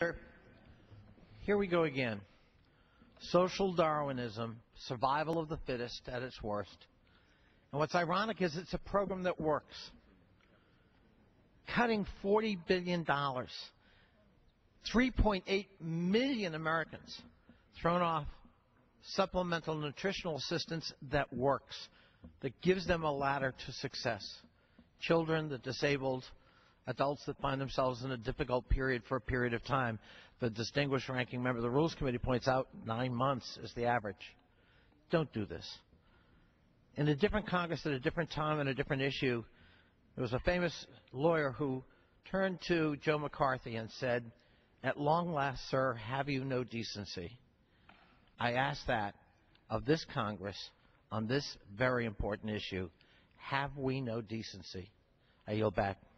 Here we go again. Social Darwinism, survival of the fittest at its worst. And what's ironic is it's a program that works. Cutting $40 billion, 3.8 million Americans thrown off supplemental nutritional assistance that works, that gives them a ladder to success. Children, the disabled, adults that find themselves in a difficult period for a period of time. The distinguished ranking member of the Rules Committee points out 9 months is the average. Don't do this. In a different Congress at a different time and a different issue, there was a famous lawyer who turned to Joe McCarthy and said, "At long last, sir, have you no decency?" I ask that of this Congress on this very important issue. Have we no decency? I yield back.